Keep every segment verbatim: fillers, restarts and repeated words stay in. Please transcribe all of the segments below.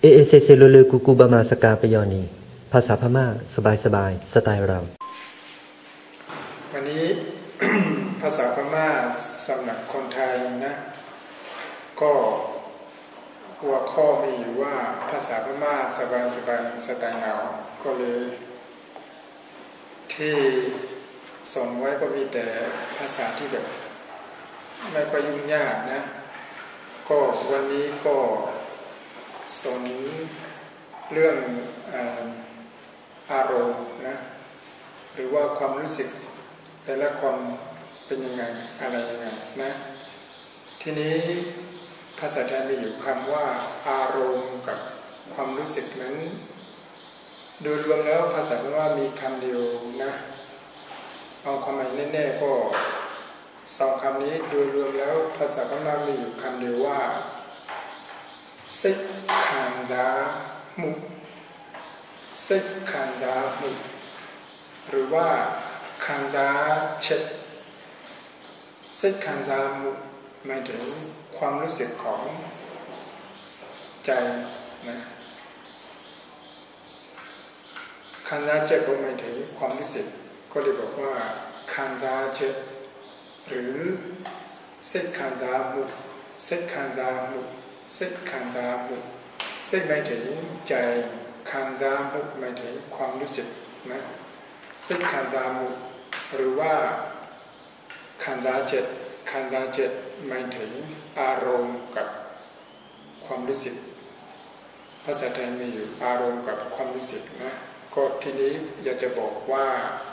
เอเอเซเซโลเลกูกูบามาสกาปยอนีภาษาพม่าสบายสบายสไตล์เราวันนี้ ภาษาพม่าสำหรับคนไทยนะก็หัวข้อมีอยู่ว่าภาษาพม่าสบายสบายสไตล์เราก็เลยที่ส่งไว้ก็มีแต่ภาษาที่แบบไม่ค่อยยุ่งยากนะก็วันนี้ก็สนเรื่องอารมณ์นะหรือว่าความรู้สึกแต่ละคนเป็นยังไงอะไรยังไงนะทีนี้ภาษาไทยมีอยู่คำว่าอารมณ์กับความรู้สึกนั้นโดยรวมแล้วภาษาพม่ามีคำเดียวนะเอาความหมายแน่ๆก็สองคำนี้โดยรวมแล้วภาษาพม่ามีอยู่คำเดียวว่าซิกขานซามุซิกขานซามุหรือว่าขานซาเช็ดซิกขานซามุหมายถึงความรู้สึกของใจนะขานซาเช็ดก็หมายถึงความรู้สึกก็เลยบอกว่าขานซาเช็ดหรือซิกขานซามุซิกขานซามุซิกขานซามุซิกหมายถึงใจขานซามุหมายถึงความรู้สึกนะซิกขานซามุหรือว่าขานซาเจ็ดขานซาเจ็ดหมายถึงอารมณ์กับความรู้สึกภาษาไทยมีอยู่อารมณ์กับความรู้สึกนะก็ทีนี้อยากจะบอกว่า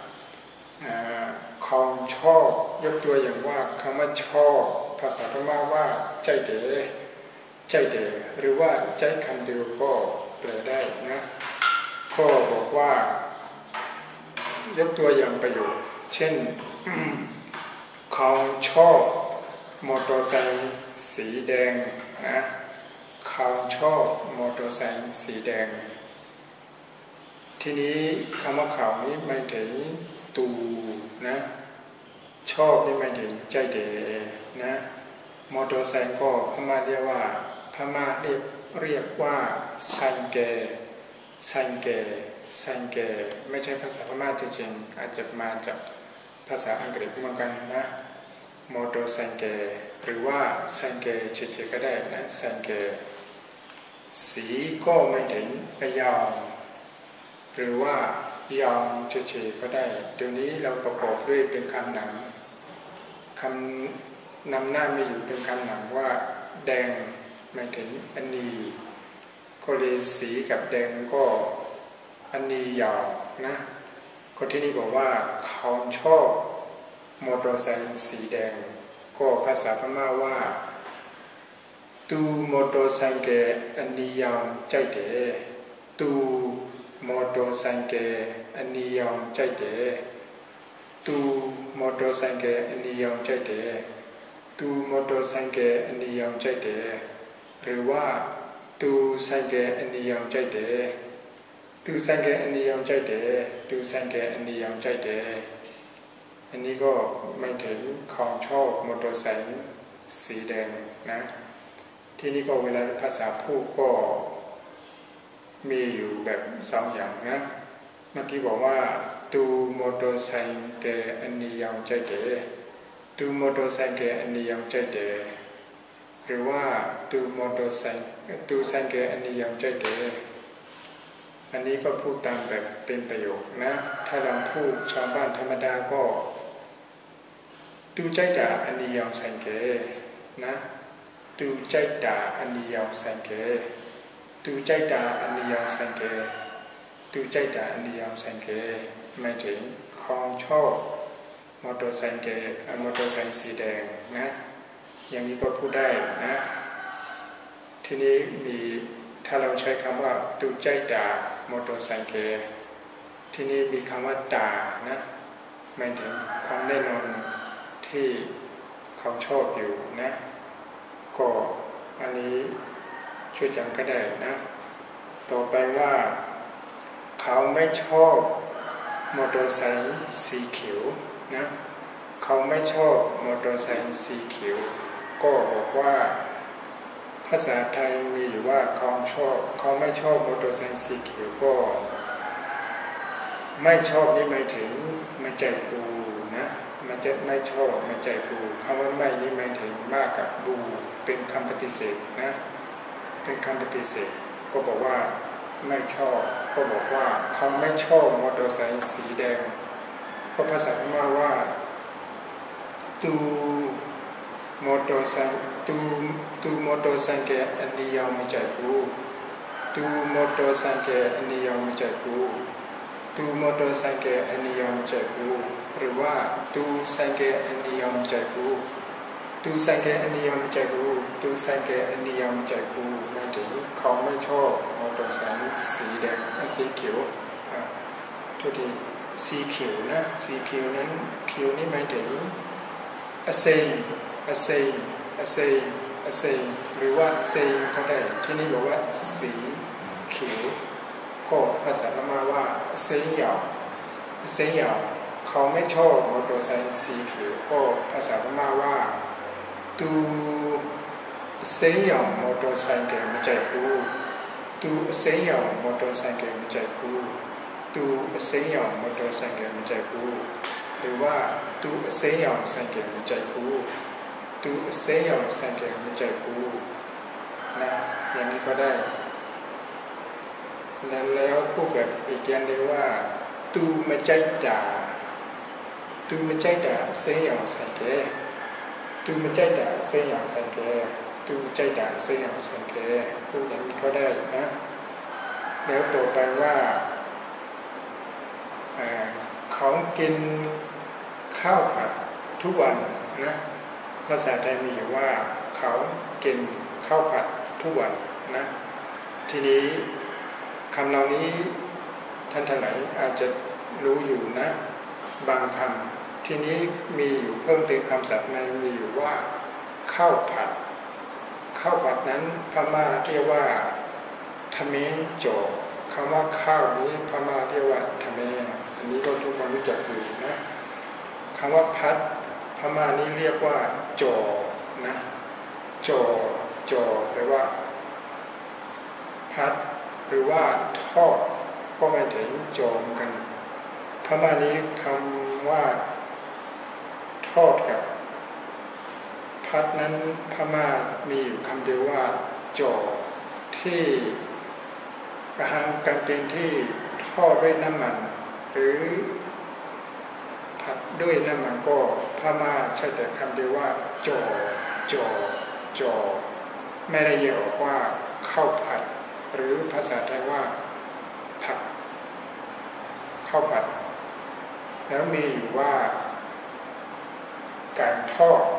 ของชอบยกตัวอย่างว่าคำว่าชอบภาษาพม่าว่าใจเด๋ใจเด๋หรือว่าใจคำเดียวก็แปลได้นะก็บอกว่ายกตัวอย่างประโยคเช่น เขาชอบมอเตอร์ไซค์สีแดงนะเขาชอบมอเตอร์ไซค์สีแดงทีนี้คำว่าเขานี้หมายถึงตูนะชอบนี่หมายถึงใจเด๋นะมอเตอร์ไซค์ก็พม่าเรียกว่าพม่าเรียกเรียกว่าไซเกไซเกไซเกไม่ใช่ภาษาพม่าจริงๆอาจจะมาจากภาษาอังกฤษเหมือนกันนะมอเตอร์ไซเกหรือว่าไซเกเฉยๆก็ได้นะไซเกสีก็ไม่ถึงยาวหรือว่ายาวเฉยๆก็ได้เดี๋ยวนี้เราประกอบด้วยเป็นคำหนังคำนำหน้าไม่อยู่เป็นคำหนังว่าแดงหมายถึงอันนี้ก็เลยสีกับแดงก็อันนี้ยาวนะคนที่นี่บอกว่าเขาชอบมอเตอร์ไซค์สีแดงก็ภาษาพม่าว่าตูมอเตอร์ไซค์อันนี้ยาวใจเด๋ตูมอเตอร์ไซค์อันนี้ยาวใจเด๋ตูมอเตอร์ไซค์อันนี้ยาวใจเด๋ตูมอเตอร์ไซค์อันนี้ยาวใจเด๋หรือว่าตูไซค์อันนี้ยาวใจเด๋ตูไซค์อันนี้ยาวใจเด๋ตูไซค์อันนี้ยาวใจเด๋อันนี้ก็ไม่ถึงของชอบมอเตอร์ไซค์สีแดงนะที่นี่ก็เวลาภาษาพูดก็มีอยู่แบบสองอย่างนะเมื่อกี้บอกว่าตูมอเตอร์ไซค์อันนี้ยาวใจเด๋ตูมอเตอร์ไซค์อันนี้ยาวใจเด๋หรือว่าตูมอเตอร์ไซค์ตูไซค์อันนี้ยาวใจเด๋อันนี้ก็พูดตามแบบเป็นประโยคนะถ้าเราพูดชาวบ้านธรรมดาก็ตูใจด่าอันนี้ยาวไซค์นะตูใจด่าอันนี้ยาวไซค์ตูใจด่าอันนี้ยาวไซค์ตูใจด่าอันนี้ยาวไซค์หมายถึงของชอบมอเตอร์ไซค์มอเตอร์ไซค์สีแดงนะอย่างนี้ก็พูดได้นะทีนี้มีถ้าเราใช้คำว่าตูใจด่ามอเตอร์ไซค์ที่นี่มีคำว่าด่านะหมายถึงความแน่นอนที่เขาชอบอยู่นะก็อันนี้ช่วยจำก็ได้นะต่อไปว่าเขาไม่ชอบมอเตอร์ไซค์สีเขียวนะเขาไม่ชอบมอเตอร์ไซค์สีเขียวก็บอกว่าภภาษาไทยมีอยู่ว่าเขาชอบเขาไม่ชอบมอเตอร์ไซค์สีเขียวก็ไม่ชอบนี่หมายถึงไม่ใจปูนะมันจะไม่ชอบไม่ใจปูคำว่าไม่นี่หมายถึงมากกับบูเป็นคำปฏิเสธนะเป็นคำปฏิเสธก็บอกว่าไม่ชอบก็บอกว่าเขาไม่ชอบมอเตอร์ไซค์สีแดงก็ภาษาพม่าว่าตูมอเตอร์ไซค์ตูตูมอเตอร์ไซค์แกอันนี้ยังไม่ใจปูตูมอเตอร์ไซค์แกอันนี้ยังไม่ใจปูตูมอเตอร์ไซค์แกอันนี้ยังไม่ใจปูหรือว่าตูไซค์แกอันนี้ยังไม่ใจปูตูไซค์แกอันนี้ยังไม่ใจปูตูไซค์แกอันนี้ยังไม่ใจปูหมายถึงเขาไม่ชอบมอเตอร์ไซค์สีแดงสีเขียวทุกทีสีเขียวนะสีเขียวนั้นเขียวนี่หมายถึงa saying a saying a saying a saying หรือว่า saying ก็ได้ที่นี่บอกว่าสีเขียวก็ภาษาพม่าว่า saying เหยา saying เหยาเขาไม่ชอบมอเตอร์ไซค์สีเขียวก็ภาษาพม่าว่าตู saying เหยามอเตอร์ไซค์แกไม่ใจพูตู saying เหยามอเตอร์ไซค์แกไม่ใจพูตู saying เหยามอเตอร์ไซค์แกไม่ใจพูหรือว่าตูเสียงสังเกตไม่ใจกูตูเสียงสังเกตไม่ใจกูนะอย่างนี้ก็ได้นั้นแล้วพูดแบบอีกอย่างเดียวว่าตูไม่ใจด่าตูไม่ใจด่าเสียงสังเกตตูไม่ใจด่าเสียงสังเกตตูไม่ใจด่าเสียงสังเกตพูดอย่างนี้ก็ได้นะแล้วต่อไปว่าเขากินข้าวผัดทุกวันนะภาษาไทยมีอยู่ว่าเขากินข้าวผัดทุกวันนะทีนี้คำเหล่านี้ท่านท่านไหนอาจจะรู้อยู่นะบางคำทีนี้มีอยู่เพิ่มเติมคำศัพท์ในมีอยู่ว่าข้าวผัดข้าวผัดนั้นพม่าเรียกว่าทะเมโจคำว่าข้าวนี้พม่าเรียกว่าทะเมอันนี้ก็ทุกคนรู้จักอยู่นะคำว่าพัดพม่านี้เรียกว่าจอนะจอจอแปลว่าพัดหรือว่าทอดก็หมายถึงจอมกันพม่านี้คำว่าทอดกับพัดนั้นพม่ามีอยู่คำเดียวว่าจอที่อาหารการกินที่ทอดด้วยน้ำมันหรือผัดด้วยน้ำมันก็พม่าใช้แต่คำเดียวว่าจอจอจอไม่ได้แยกออกว่าข้าวผัดหรือภาษาไทยว่าผัดข้าวผัดแล้วมีอยู่ว่าไก่ทอด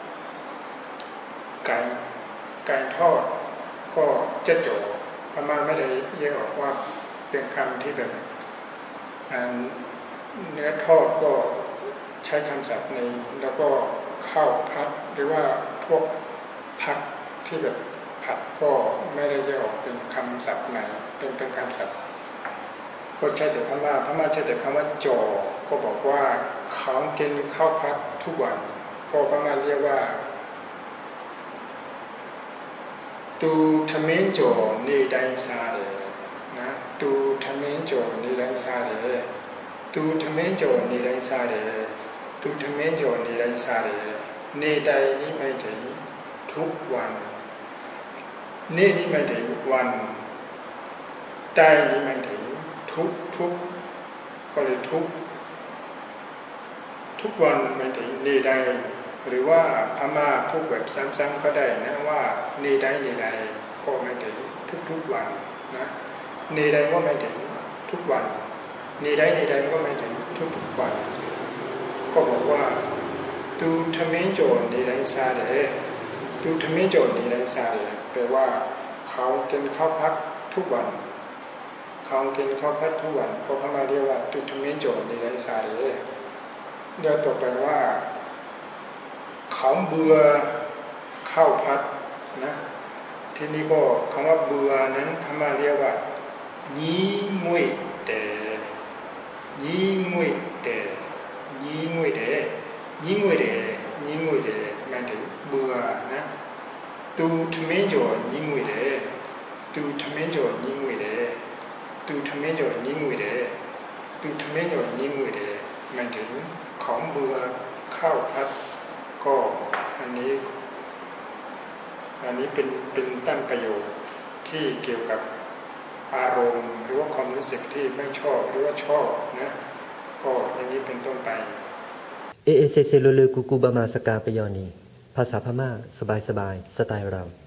ไก่ไก่ทอดก็จะจอพม่าไม่ได้แยกออกว่าเป็นคำที่แบบเนื้อทอดก็ใช้คำศัพท์ในแล้วก็ข้าวผัดหรือว่าพวกผักที่แบบผัดก็ไม่ได้แยกออกเป็นคำศัพท์ไหนเป็นเป็นคำศัพท์ก็ใช้แต่พม่าพม่าใช้แต่คำว่าจอก็บอกว่าเขากินข้าวผัดทุกวันก็พม่าเรียกว่าตูทะเมนโจนี่ได้ซาเดนะตูทะเมนโจนี่ได้ซาเดตูทะเมนโจนี่ได้ซาเดตูทะเมนโจนี่ได้ซาเดนี่ได้นี่หมายถึงทุกวันนี่นี่หมายถึงวันได้นี่หมายถึงทุกทุกก็เลยทุกทุกวันหมายถึงนี่ได้หรือว่าพม่าพูดแบบซ้ำๆก็ได้นะว่านี่ได้นี่ได้ก็หมายถึงทุกๆวันนะนี่ได้ก็หมายถึงทุกวันนี่ได้นี่ได้ก็หมายถึงทุกๆวันก็บอกว่าตูทะเมนโจนี่ได้ซาเดตูทะเมนโจนี่ได้ซาเดแปลว่าเขากินข้าวผัดทุกวันเขากินข้าวผัดทุกวันเพราะพม่าเรียกว่าตูทะเมนโจนี่ได้ซาเดเดี๋ยวต่อไปว่าเขาเบื่อข้าวผัดนะที่นี่ก็คำว่าเบื่อนั้นพม่าเรียกว่ายี่งุยเตยี่งุยเตยี่งุยเตยี่งุยเตยี่งุยเตหมายถึงเบื่อนะตูทำไมจ่อยิ่งงวยเดตูทำไมจ่อยิ่งงวยเดตูทำไมจ่อยิ่งงวยเดตูทำไมจ่อยิ่งงวยเดหมายถึงของเบื่อข้าวพัดก็อันนี้อันนี้เป็นเป็นตั้งประโยคที่เกี่ยวกับอารมณ์หรือว่าความรู้สึกที่ไม่ชอบหรือว่าชอบนะก็อย่างนี้เป็นต้นไปเอเอเซเซโลเลกูกูบามาสกาปยอนีภาษาพม่าสบายสบายสไตล์เรา